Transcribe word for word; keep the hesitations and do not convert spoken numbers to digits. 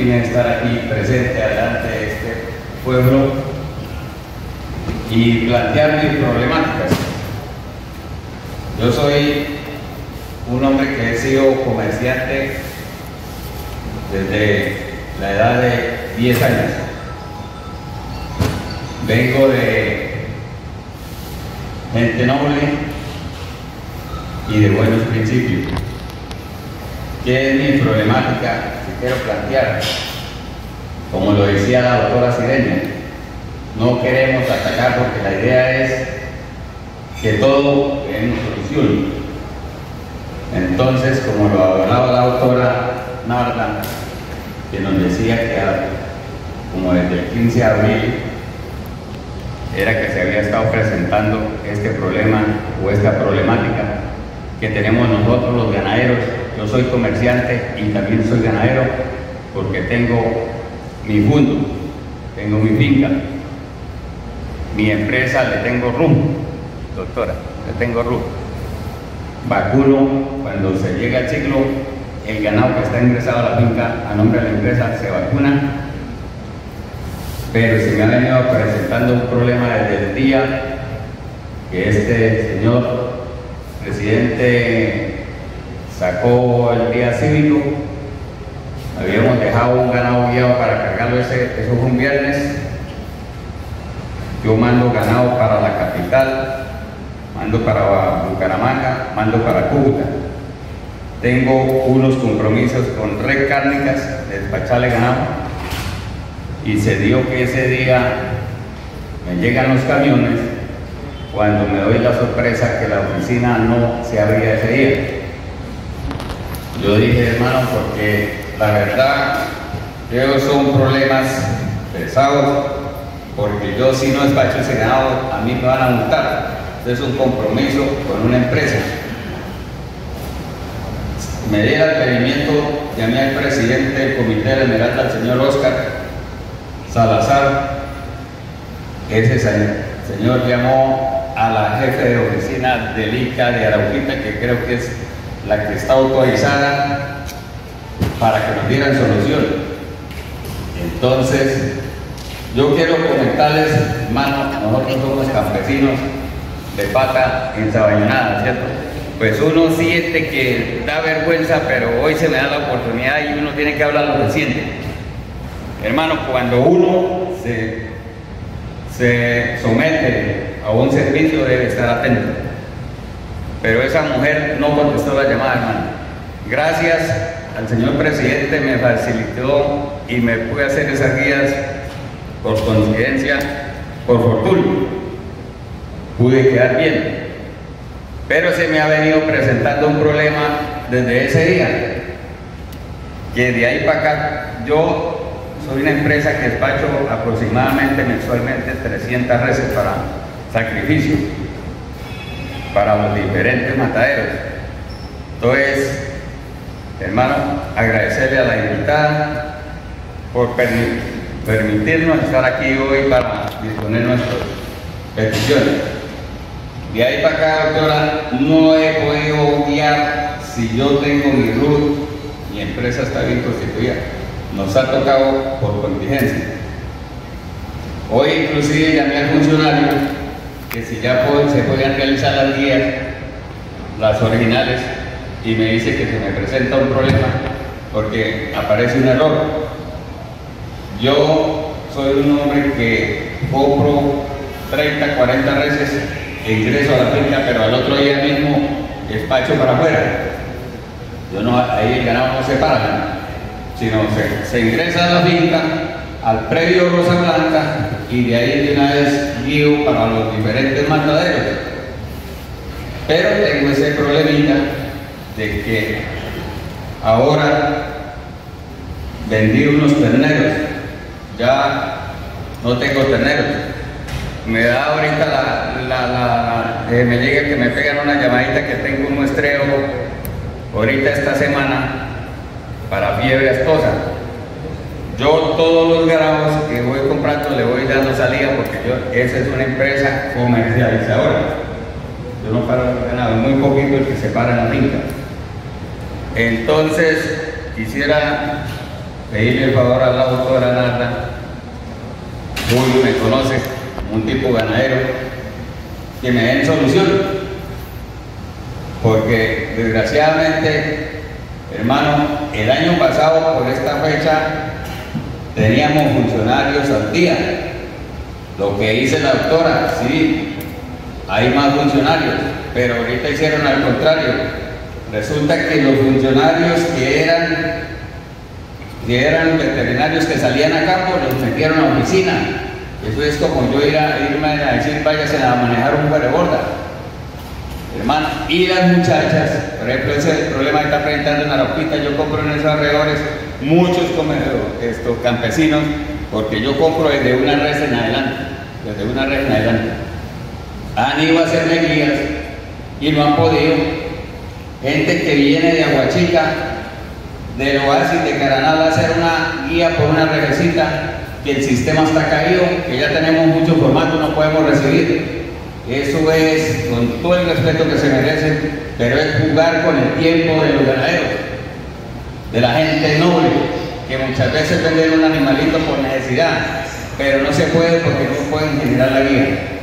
vine a estar aquí presente delante de este pueblo y plantear mis problemáticas. Yo soy un hombre que he sido comerciante desde la edad de diez años. Vengo de gente noble y de buenos principios. ¿Qué es mi problemática que quiero plantear? Como lo decía la doctora Sireña, no queremos atacar porque la idea es que todo tenga solución. Entonces, como lo hablaba la doctora Narda, que nos decía que como desde el quince de abril era que se había estado presentando este problema o esta problemática que tenemos nosotros los ganaderos. Yo soy comerciante y también soy ganadero porque tengo mi fondo, tengo mi finca, mi empresa le tengo rumbo, doctora, le tengo rumbo. Vacuno, cuando se llega el ciclo, el ganado que está ingresado a la finca a nombre de la empresa se vacuna, pero se me ha venido presentando un problema desde el día que este señor presidente sacó el día cívico. Habíamos dejado un ganado guiado para cargarlo, ese, eso fue un viernes. Yo mando ganado para la capital, mando para Bucaramanga, mando para Cúcuta. Tengo unos compromisos con Red Cárnicas de despacharle ganado y se dio que ese día me llegan los camiones cuando me doy la sorpresa que la oficina no se abría ese día. Yo dije, hermano, porque la verdad, esos son problemas pesados, porque yo si no despacho ese ganado, a mí me van a multar. Es un compromiso con una empresa. Me di el advenimiento, llamé al presidente del comité de la Esmeralda, al señor Oscar Salazar. Ese señor llamó a la jefe de oficina del I C A de Arauquita, que creo que es la que está autorizada para que nos dieran solución. Entonces, yo quiero comentarles, hermano, nosotros somos campesinos de pata ensabañonada, ¿cierto? Pues uno siente que da vergüenza, pero hoy se me da la oportunidad y uno tiene que hablar lo que siente. Hermano, cuando uno se, se somete a un servicio debe estar atento. Pero esa mujer no contestó la llamada, hermano. Gracias al señor presidente me facilitó y me pude hacer esas guías por coincidencia, por fortuna. Pude quedar bien. Pero se me ha venido presentando un problema desde ese día. Que de ahí para acá, yo soy una empresa que despacho aproximadamente mensualmente trescientas reses para sacrificio, para los diferentes mataderos. Entonces, hermano, agradecerle a la invitada por permi permitirnos estar aquí hoy para disponer nuestras peticiones. De ahí para acá, doctora, no he podido guiar si yo tengo mi R U T, mi empresa está bien constituida. Nos ha tocado por contingencia. Hoy inclusive llamé al funcionario que si ya se podían realizar las guías, las originales, y me dice que se me presenta un problema porque aparece un error. Yo soy un hombre que compro treinta, cuarenta reses e ingreso a la finca, pero al otro día mismo despacho para afuera. Yo no, ahí el ganado no se para, sino se, se ingresa a la finca, al predio Rosa Blanca, y de ahí de una vez guío para los diferentes mataderos. Pero tengo ese problemita de que ahora vendí unos terneros, ya no tengo terneros. Me da ahorita la, la, la, la eh, me llega que me pegan una llamadita que tengo un muestreo ahorita esta semana para fiebre ascosa. Yo todos los ganados que voy comprando le voy dando salida porque yo, esa es una empresa comercializadora. Yo no paro el ganado, es muy poquito el que se para en la finca. Entonces quisiera pedirle el favor a la doctora Narda, Julio me conoce, un tipo ganadero, que me den solución, porque desgraciadamente, hermano, el año pasado por esta fecha teníamos funcionarios al día. Lo que dice la doctora, sí, hay más funcionarios, pero ahorita hicieron al contrario. Resulta que los funcionarios que eran, que eran veterinarios que salían a campo, los metieron a oficina. Eso es como yo ir a, irme a decir, váyase a manejar un borda. Hermano, y las muchachas, por ejemplo, ese es el problema que está presentando en Arauquita. Yo compro en esos alrededores muchos estos campesinos, porque yo compro desde una res en adelante, desde una res en adelante. Han ido a hacerme guías y no han podido. Gente que viene de Aguachica, del Oasis, de Caranal, a hacer una guía por una revesita, que el sistema está caído, que ya tenemos muchos formatos, no podemos recibir. Eso es, con todo el respeto que se merecen, pero es jugar con el tiempo de los ganaderos, de la gente noble, que muchas veces venden un animalito por necesidad, pero no se puede porque no pueden generar la guía.